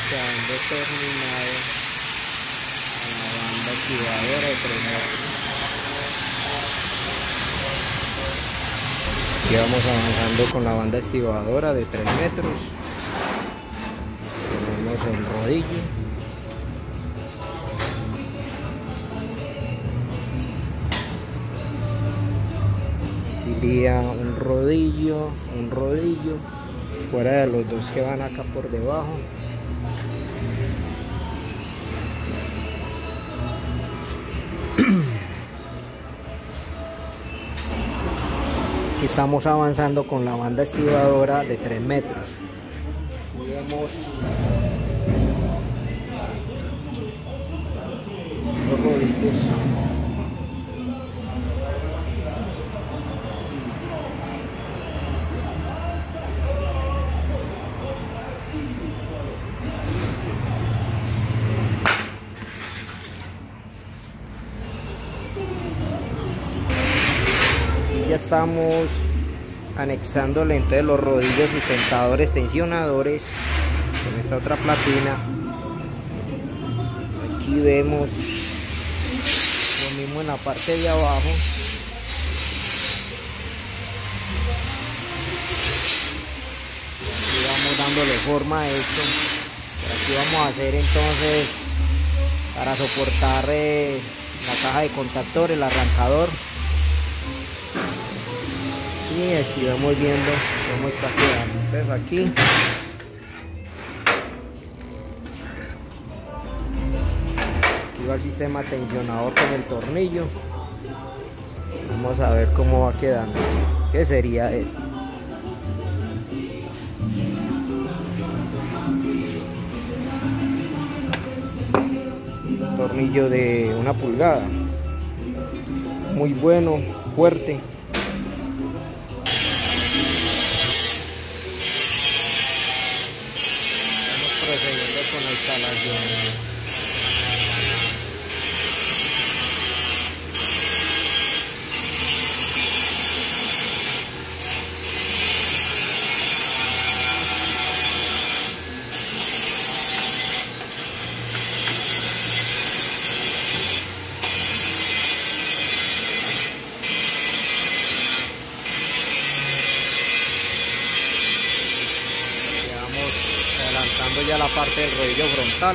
quedando terminado la banda activadora de 3 metros. Aquí vamos avanzando con la banda estibadora de 3 metros. Tenemos el rodillo. Aquí iría un rodillo, fuera de los dos que van acá por debajo. Aquí estamos avanzando con la banda estibadora de 3 metros. Aquí vemos los rodillos. Ya estamos anexándole entonces los rodillos sustentadores tensionadores con esta otra platina. Aquí vemos lo mismo en la parte de abajo. Aquí vamos dándole forma a esto. Por aquí vamos a hacer entonces para soportar la caja de contactor, el arrancador. Y aquí vamos viendo cómo está quedando. Entonces aquí va el sistema tensionador con el tornillo. Vamos a ver cómo va quedando. ¿Qué sería esto? Un tornillo de 1 pulgada. Muy bueno, fuerte. Procediendo con la instalación. Ya la parte del rodillo frontal.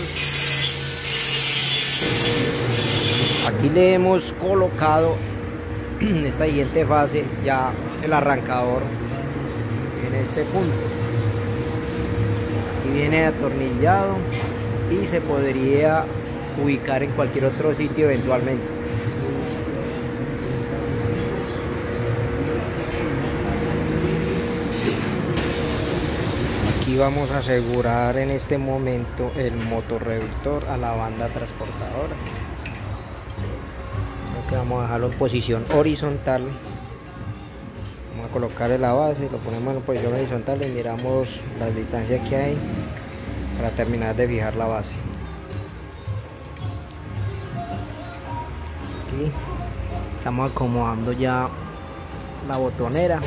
Aquí le hemos colocado en esta siguiente fase ya el arrancador en este punto. Aquí viene atornillado y se podría ubicar en cualquier otro sitio eventualmente. Aquí vamos a asegurar en este momento el motorreductor a la banda transportadora. Creo que vamos a dejarlo en posición horizontal. Vamos a colocarle la base, lo ponemos en posición horizontal y miramos la distancia que hay para terminar de fijar la base. Aquí estamos acomodando ya la botonera.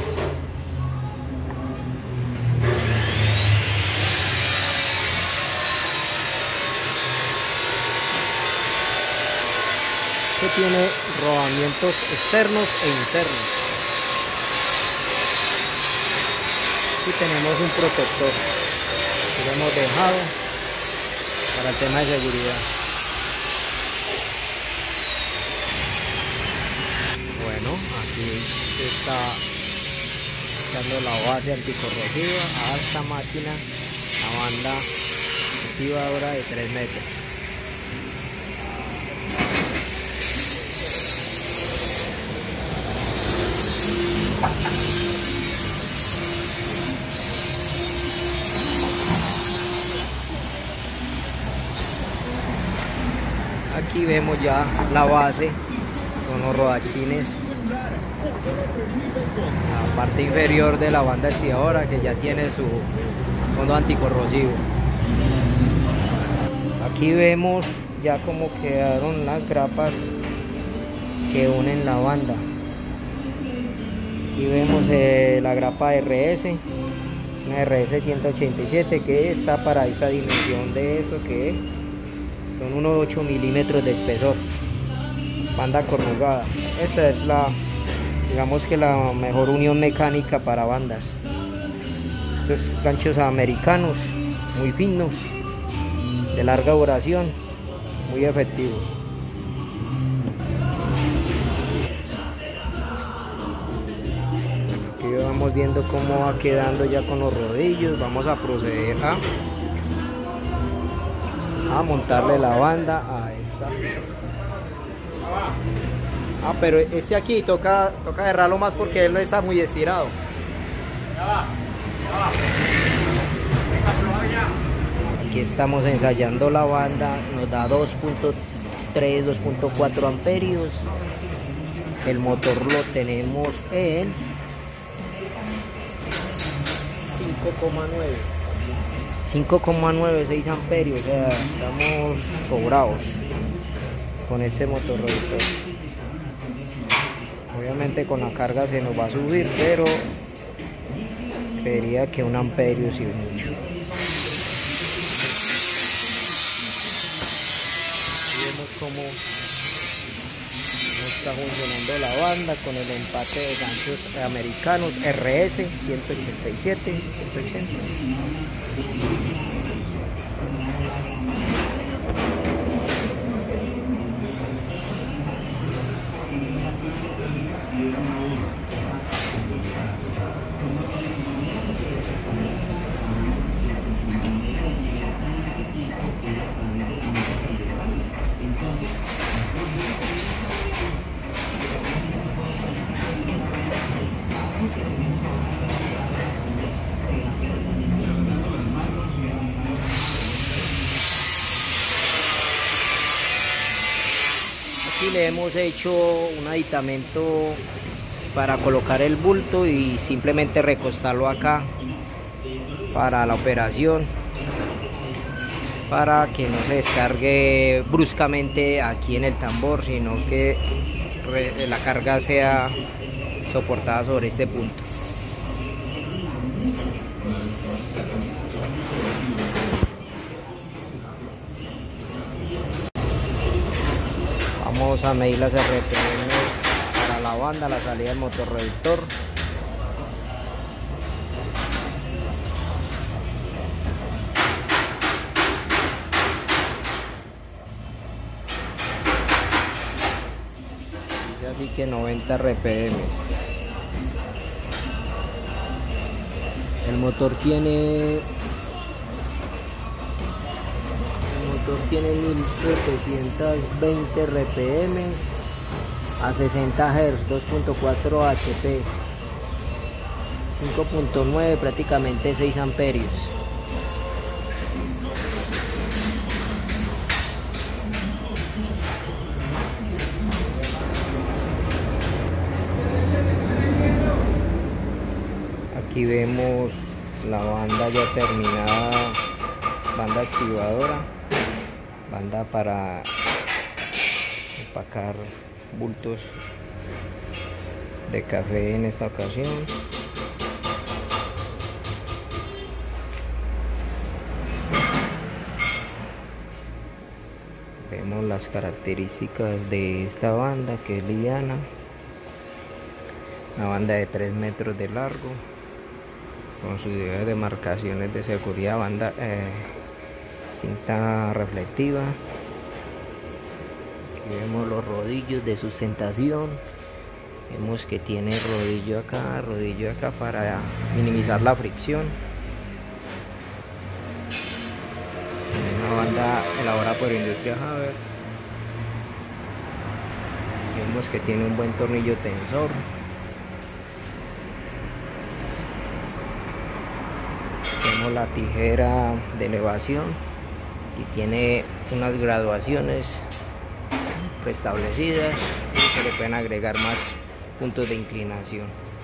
Que tiene rodamientos externos e internos. Aquí tenemos un protector que lo hemos dejado para el tema de seguridad. Bueno, aquí se está echando la base anticorrosiva a esta máquina, la banda activadora de 3 metros. Aquí vemos ya la base con los rodachines, la parte inferior de la banda estibadora que ya tiene su fondo anticorrosivo. Aquí vemos ya cómo quedaron las grapas que unen la banda. Aquí vemos la grapa RS una RS 187 que está para esta dimensión de esto, que son unos 8 milímetros de espesor, banda corrugada. Esta es la, digamos que la mejor unión mecánica para bandas. Estos ganchos americanos muy finos, de larga duración, muy efectivos. Aquí vamos viendo cómo va quedando ya con los rodillos. Vamos a proceder a montarle la banda a esta. Pero este aquí toca cerrarlo más porque él no está muy estirado. Aquí estamos ensayando la banda, nos da 2.3, 2.4 amperios. El motor lo tenemos en 5,9, 6 amperios, o sea, estamos sobrados con este motor reductor. Obviamente con la carga se nos va a subir, pero creería que 1 amperio sí es mucho. Vemos cómo está funcionando la banda con el empate de ganchos americanos RS 187, 180. Aquí le hemos hecho un aditamento para colocar el bulto y simplemente recostarlo acá para la operación, para que no se descargue bruscamente aquí en el tambor, sino que la carga sea soportada sobre este punto. Vamos a medir las RPM para la banda, la salida del motor reductor. Así que 90 RPM. El motor tiene 1720 RPM a 60 Hz, 2.4 HP, 5.9, prácticamente 6 amperios. Aquí vemos la banda ya terminada, banda activadora, banda para empacar bultos de café en esta ocasión. Vemos las características de esta banda, que es liviana, una banda de 3 metros de largo, con sus diversas demarcaciones de seguridad, banda cinta reflectiva. Aquí vemos los rodillos de sustentación, vemos que tiene rodillo acá para minimizar la fricción. Una banda elaborada por Industria Haber. Vemos que tiene un buen tornillo tensor. Tenemos la tijera de elevación y tiene unas graduaciones preestablecidas, se le pueden agregar más puntos de inclinación.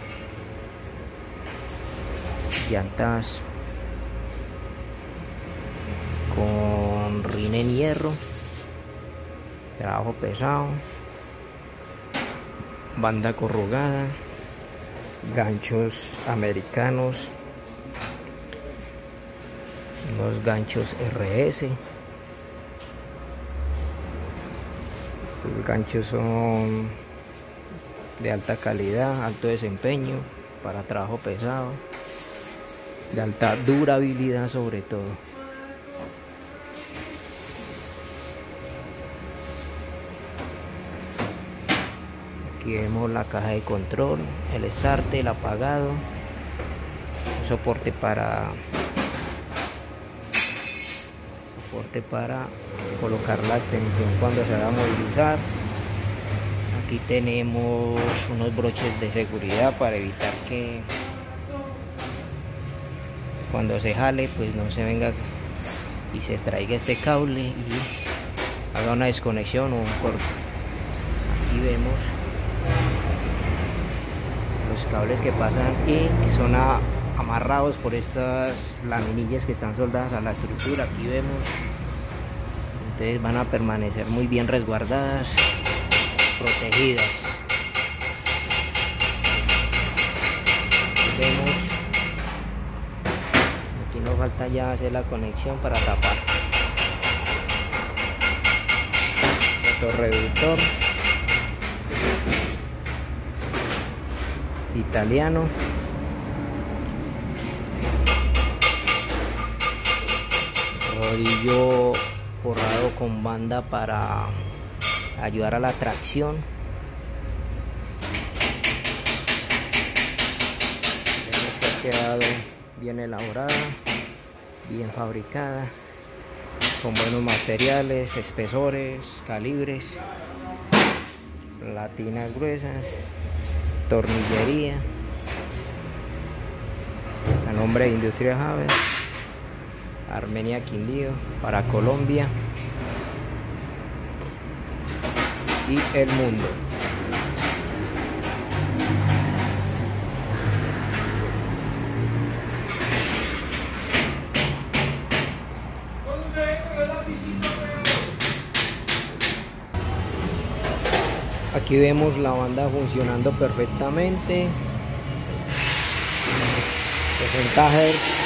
Llantas con rin en hierro, trabajo pesado, banda corrugada, ganchos americanos Los ganchos RS. Sus ganchos son de alta calidad, alto desempeño para trabajo pesado, de alta durabilidad sobre todo. Aquí vemos la caja de control, el starter, el apagado, un soporte para colocar la extensión cuando se va a movilizar. Aquí tenemos unos broches de seguridad para evitar que cuando se jale pues no se venga y se traiga este cable y haga una desconexión o un corte. Aquí vemos los cables que pasan y que son amarrados por estas laminillas que están soldadas a la estructura. Aquí vemos, entonces van a permanecer muy bien resguardadas, protegidas. Aquí vemos, aquí nos falta ya hacer la conexión para tapar. Motorreductor italiano. Rodillo forrado con banda para ayudar a la tracción. Vemos que ha quedado bien elaborada, bien fabricada, con buenos materiales, espesores, calibres, latinas gruesas, tornillería, a nombre de Industria Haber, Armenia Quindío, para Colombia y el mundo. Aquí vemos la banda funcionando perfectamente. 60 Hz.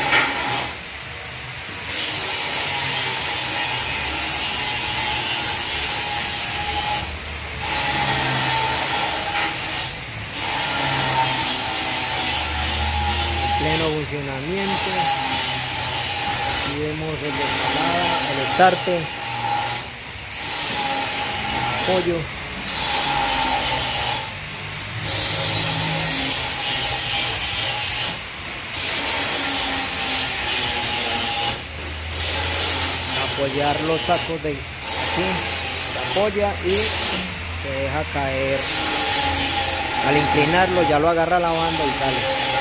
Pleno funcionamiento. Aquí vemos el de escalada, el estarte, apoyo. Apoyar los sacos de aquí, se apoya y se deja caer. Al inclinarlo ya lo agarra la banda y sale.